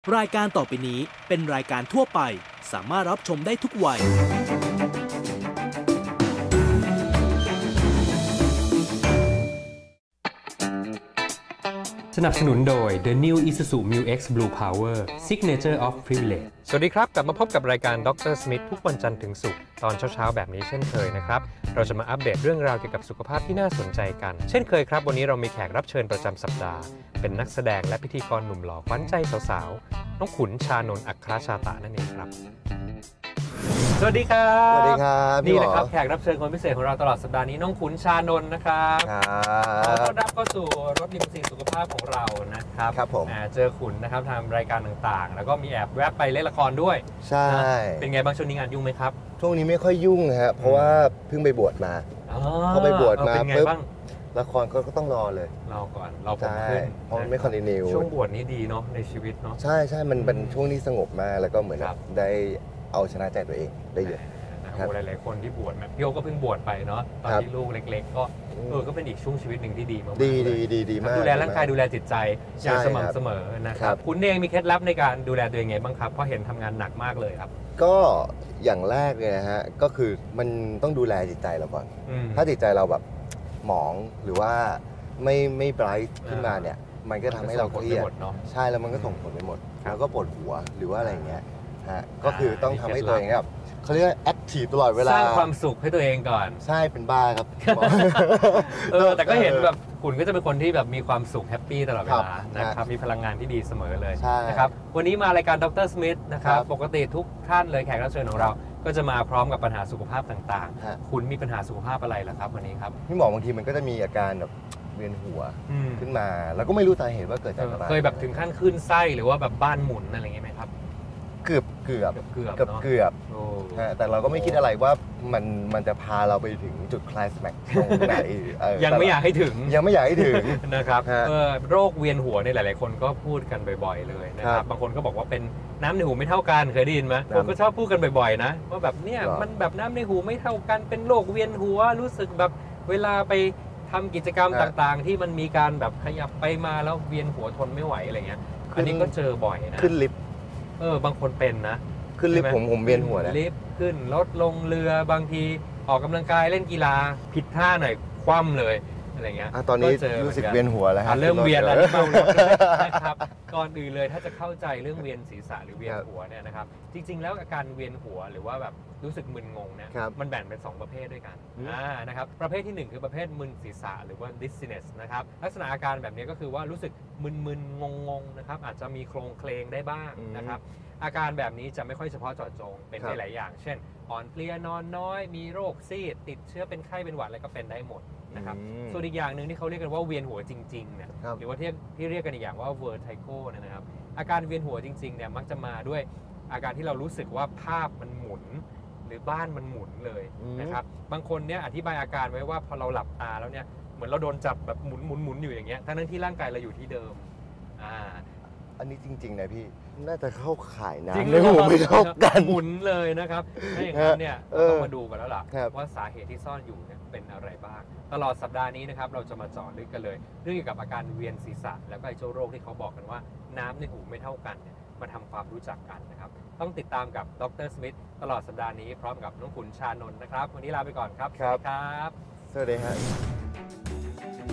รายการต่อไปนี้เป็นรายการทั่วไปสามารถรับชมได้ทุกวัยสนับสนุนโดย The New Isuzu Mu-X Blue Power Signature of Privilege สวัสดีครับกลับมาพบกับรายการดร. สมิธทุกวันจันทร์ถึงศุกร์ตอนเช้าๆแบบนี้เช่นเคยนะครับเราจะมาอัปเดตเรื่องราวเกี่ยวกับสุขภาพที่น่าสนใจกันเช่นเคยครับวันนี้เรามีแขกรับเชิญประจำสัปดาห์เป็นนักแสดงและพิธีกรหนุ่มหล่อขวัญใจสาวๆน้องขุนชานนท์อัครชาตะนั่นเองครับสวัสดีครับสวัสดีครับนี่แหละครับแขกรับเชิญคนพิเศษของเราตลอดสัปดาห์นี้น้องขุนชานนท์นะครับขอต้อนรับเข้าสู่รถลิมูซีนสุขภาพของเรานะครับครับผมเจอขุนนะครับทำรายการต่างๆแล้วก็มีแอบแวบไปเล่นละครด้วยใช่เป็นไงบ้างช่วงนี้งานยุ่งไหมครับช่วงนี้ไม่ค่อยยุ่งฮะเพราะว่าเพิ่งไปบวชมาพอไปบวชมาปุ๊บละครก็ต้องรอเลยรอก่อนรอผมขึ้นเพราะมันไม่คอนติเนียช่วงบวชนี้ดีเนาะในชีวิตเนาะใช่มันเป็นช่วงที่สงบมากแล้วก็เหมือนได้เอาชนะใจตัวเองได้เยอะหลายๆคนที่บวชแบบพี่โอก็เพิ่งบวชไปเนาะตอนที่ลูกเล็กๆก็ก็เป็นอีกช่วงชีวิตหนึ่งที่ดีมากดีมากดูแลร่างกายดูแลจิตใจอย่างสม่ำเสมอนะครับคุณเองมีเคล็ดลับในการดูแลตัวเองไงบ้างครับเพราะเห็นทำงานหนักมากเลยครับก็อย่างแรกเลยนะฮะก็คือมันต้องดูแลจิตใจเราก่อนถ้าจิตใจเราแบบหมองหรือว่าไม่ไบรท์ขึ้นมาเนี่ยมันก็ทำให้เราเครียดใช่แล้วมันก็ส่งผลไปหมดแล้วก็ปวดหัวหรือว่าอะไรเงี้ยฮะก็คือต้องทำให้ตัวเองแบบเขาเรียกว่าแอคทีฟตลอดเวลาสร้างความสุขให้ตัวเองก่อนใช่เป็นบ้าครับแต่ก็เห็นแบบคุณก็จะเป็นคนที่แบบมีความสุขแฮปปี้ตลอดเวลานะครับมีพลังงานที่ดีเสมอเลยนะครับวันนี้มารายการดร. สมิธนะครับปกติทุกท่านเลยแขกรับเชิญของเราก็จะมาพร้อมกับปัญหาสุขภาพต่างๆคุณมีปัญหาสุขภาพอะไรล่ะครับวันนี้ครับพี่หมอบางทีมันก็จะมีอาการแบบเวียนหัวขึ้นมาแล้วก็ไม่รู้สาเหตุว่าเกิดจากอะไรเคยแบบถึงขั้นขึ้นไส้หรือว่าแบบบ้านหมุนอะไรอย่างเงี้ยไหมครับเกือบแต่เราก็ไม่คิดอะไรว่ามันจะพาเราไปถึงจุดคลายแม็กซ์ตรงไหนยังไม่อยากให้ถึงนะครับโรคเวียนหัวในหลายๆคนก็พูดกันบ่อยๆเลยนะครับบางคนก็บอกว่าเป็นน้ำในหูไม่เท่ากันเคยได้ยินไหมผมก็ชอบพูดกันบ่อยๆนะว่าแบบเนี่ยมันแบบน้ำในหูไม่เท่ากันเป็นโรคเวียนหัวรู้สึกแบบเวลาไปทำกิจกรรมต่างๆที่มันมีการแบบขยับไปมาแล้วเวียนหัวทนไม่ไหวอะไรเงี้ยอันนี้ก็เจอบ่อยนะขึ้นลิฟต์บางคนเป็นนะขึ้นลิฟต์ผมเวียนหัวนะลิฟต์ขึ้นรถลงเรือบางทีออกกำลังกายเล่นกีฬาผิดท่าหน่อยคว่ำเลยอะไรเงี้ยตอนนี้รู้สึกเวียนหัวแล้วเริ่มเวียนแล้วนะครับก่อนอื่นเลยถ้าจะเข้าใจเรื่องเวียนศีรษะหรือเวียนหัวเนี่ยนะครับจริงๆแล้วอาการเวียนหัวหรือว่าแบบรู้สึกมึนงงเนี่ยมันแบ่งเป็น2ประเภทด้วยกันนะครับประเภทที่1คือประเภทมึนศีรษะหรือว่า dizziness นะครับลักษณะอาการแบบนี้ก็คือว่ารู้สึกมึนๆงงๆนะครับอาจจะมีโครงเคลงได้บ้างนะครับอาการแบบนี้จะไม่ค่อยเฉพาะเจาะจงเป็นได้หลายอย่างเช่นอ่อนเพลียนอนน้อยมีโรคซีดติดเชื้อเป็นไข้เป็นหวัดอะไรก็เป็นได้หมดนะครับส่วนอีกอย่างหนึ่งที่เขาเรียกกันว่าเวียนหัวจริงๆเนี่ยหรือว่าที่เรียกกันอีกอย่างว่า vertigo นะครับอาการเวียนหัวจริงๆเนี่ยมักจะมาด้วยอาการที่เรารู้สึกว่าภาพมันหมุนหรือบ้านมันหมุนเลยนะครับบางคนเนี่ยอธิบายอาการไว้ว่าพอเราหลับตาแล้วเนี่ยเหมือนเราโดนจับแบบหมุนอยู่อย่างเงี้ยทั้งที่ร่างกายเราอยู่ที่เดิมอันนี้จริงๆนะพี่น่าจะเข้าข่ายน้ำในหูไม่เท่ากันหมุนเลยนะครับถ้าอย่างนั้นเนี่ยต้องมาดูกันแล้วล่ะว่าสาเหตุที่ซ่อนอยู่เนี่ยเป็นอะไรบ้างตลอดสัปดาห์นี้นะครับเราจะมาเจาะลึกกันเลยเรื่องเกี่ยวกับอาการเวียนศีรษะแล้วก็ไอ้เจ้าโรคที่เขาบอกกันว่าน้ำในหูไม่เท่ากันมาทำความรู้จักกันนะครับต้องติดตามกับดร. สมิธตลอดสัปดาห์นี้พร้อมกับน้องขุนชานนท์นะครับวันนี้ลาไปก่อนครับสวัสดีครับสวัสดีครับ